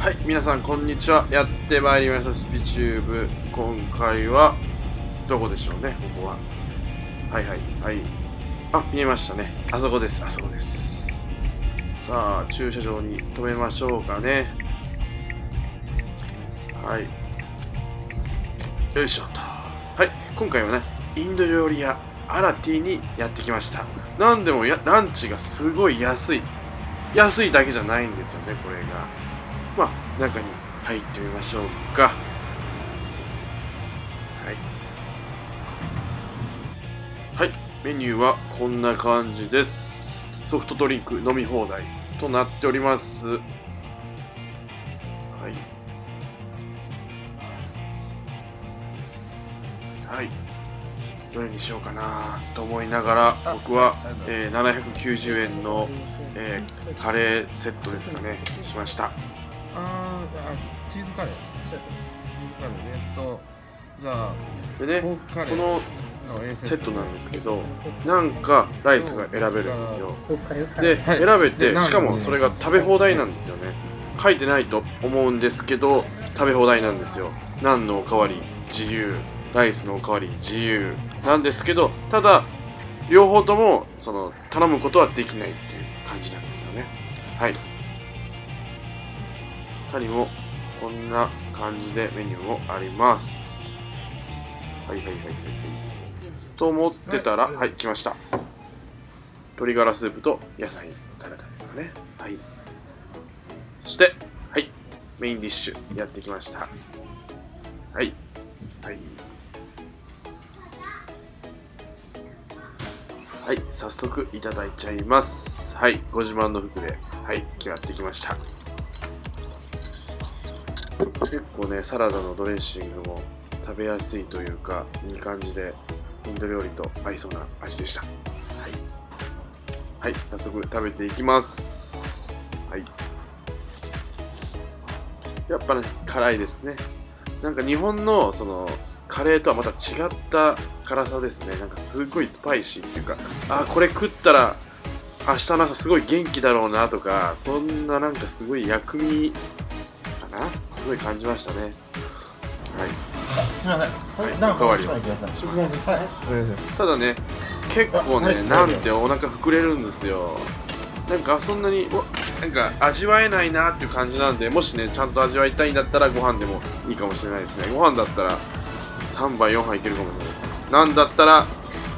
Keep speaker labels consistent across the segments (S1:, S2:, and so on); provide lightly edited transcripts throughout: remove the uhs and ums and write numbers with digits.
S1: はい、皆さんこんにちは。やってまいりましたスピチューブ。今回はどこでしょうね、ここは。はいはいはい。あ、見えましたね。あそこです、あそこです。さあ、駐車場に止めましょうかね。はい。よいしょと。はい、今回はね、インド料理屋アラティにやってきました。なんでもランチがすごい安い。安いだけじゃないんですよね、これが。まあ、中に入ってみましょうか。はい。はい、メニューはこんな感じです。ソフトドリンク飲み放題となっております。はい。はい。どれにしようかなと思いながら、僕は、790円の、カレーセットですかね、しました。
S2: チーズカレー。チーズカレーじゃあ、
S1: でね、このセットなんですけど、なんかライスが選べるんですよ。で、選べて、しかもそれが食べ放題なんですよね。書いてないと思うんですけど、食べ放題なんですよ。ナンのおかわり自由、ライスのおかわり自由なんですけど、ただ、両方とも頼むことはできないっていう感じなんですよね。はい。他にもこんな感じでメニューもあります。はいはいはいはいはい。と思ってたら、はい、来ました。鶏ガラスープと野菜サラダですかね。はい。そして、はい、メインディッシュやってきました。はい。はい。はい、早速いただいちゃいます。はい、ご自慢の服で、はい、決まってきました。結構ね、サラダのドレッシングも食べやすいというか、いい感じでインド料理と合いそうな味でした。はい、はい、早速食べていきます。はい。やっぱね、辛いですね。なんか日本のカレーとはまた違った辛さですね。なんかすごいスパイシーっていうか、あ、これ食ったら明日の朝すごい元気だろうなとか、そんななんかすごい薬味かな、すごい感じましたね。はい。
S2: すみません。
S1: はい、おかわりを。ただね、結構ね、なんてお腹膨れるんですよ。なんかそんなになんか味わえないなっていう感じなんで、もしね、ちゃんと味わいたいんだったらご飯でもいいかもしれないですね。ご飯だったら3杯4杯いけるかもしれないです。なんだったら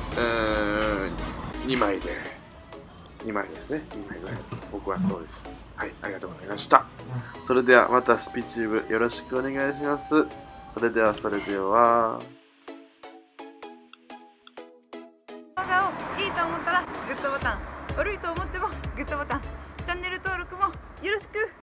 S1: 2枚で2枚ですね。2枚ぐらい。僕はそうです。はい、ありがとうございました。それではまたスピチューブよろしくお願いします。それでは。
S3: 動画をいいと思ったらグッドボタン、悪いと思ってもグッドボタン、チャンネル登録もよろしく。